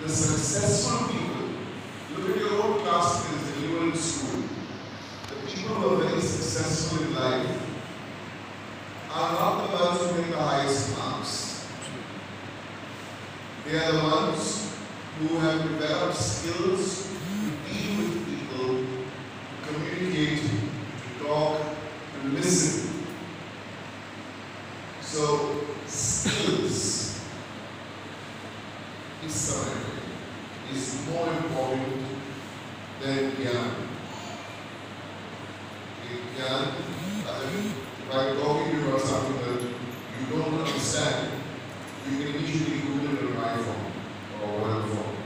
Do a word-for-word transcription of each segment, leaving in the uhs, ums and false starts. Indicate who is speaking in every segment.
Speaker 1: the successful people, look at your own classmates when you were in school, the people who are very successful in life are not the ones who get the highest marks. They are the ones who have developed skills to deal with people, to communicate, to talk, to listen. So, skills is something is more important than Gyan. Gyan, if I'm talking to you about something that you don't understand, you can easily Google it on your iPhone or whatever phone.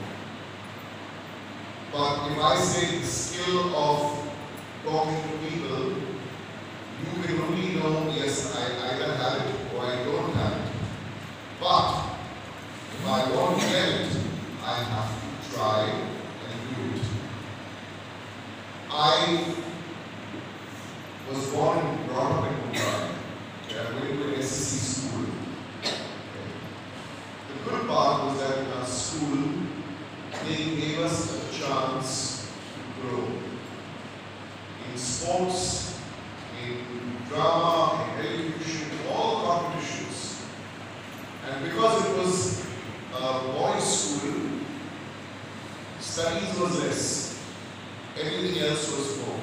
Speaker 1: But if I say the skill of talking to people, you can only know, yes, I either have it or I don't have it. But if I want to get it, I have to try and do it. I was born and brought up in Mumbai. I went to an S S C school. The good part was that in our school, they gave us a chance to grow. In sports, in drama, in education, all competitions. And because it was a boys' school, studies was less. Everything else was more.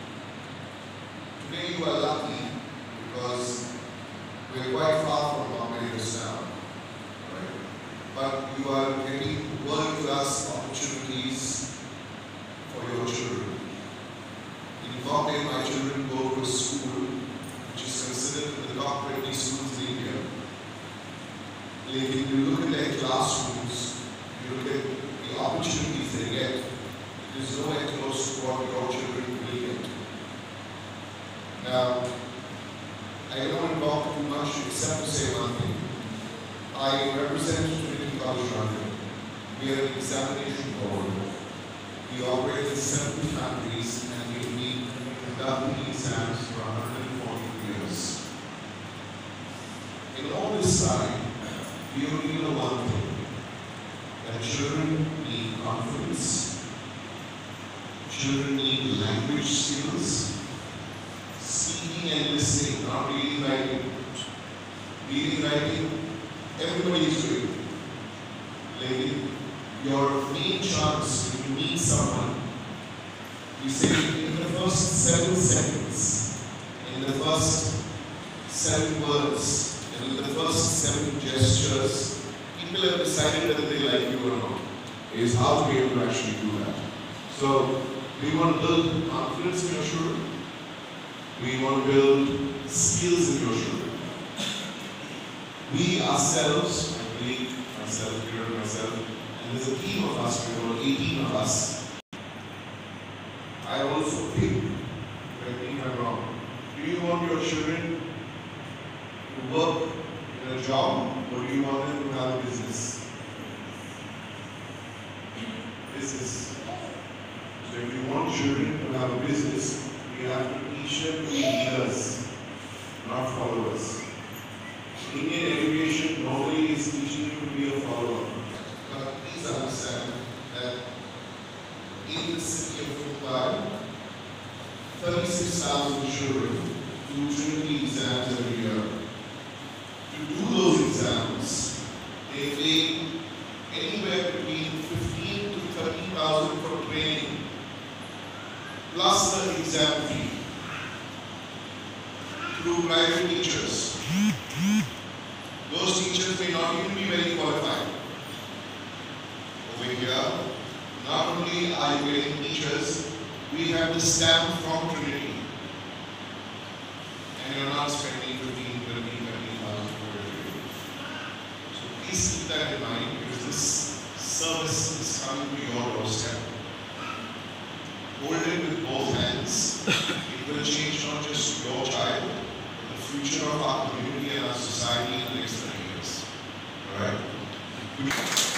Speaker 1: Today you are lucky because we are quite far from Barbados now. Right? But you are getting world-class opportunities for your children. In Bombay, my children go to a school which is considered the top twenty schools in India. Like if you look at their classrooms, you look at the opportunities they get, it is nowhere close to what your children will get. Now, I don't want to talk too much except to say one thing. I represent Trinity College London. We are an examination board. We operate in seven countries and we've been conducting exams for one hundred forty years. In all this time, we only know one thing, that children need confidence, children need language skills, speaking and listening, not reading, writing. Reading, writing, everybody is doing. Like your main chance when you meet someone, you say in the first seven seconds, in the first seven words, in the first seven gestures, people have decided whether they like you or not. Is how to be able to actually do that. So, we want to build confidence in your children. We want to build skills in your children. We ourselves, I believe, myself, here and myself, and there's a team of us, we are eighteen of us. I also think, correct me if I'm wrong, do you want your children to work in a job, or do you want them to have a business? Business. So if you want children to have a business, you have to teach them to be leaders, not followers. Indian education normally is teaching you to be a follower. But please understand that in the city of Mumbai, thirty-six thousand children do Trinity exams every year. To do those exams, they pay anywhere between fifteen to thirty thousand for training, plus the exam fee, through private teachers. Those teachers may not even be very qualified. Over here, not only are you getting teachers, we have the stamp from Trinity. And you're not spending fifteen, twenty, twenty thousand for your training. So please keep that in mind because this service is coming to your doorstep. Hold it with both hands. It will change not just your child, but the future of our community and our society in the next thirty years. Alright?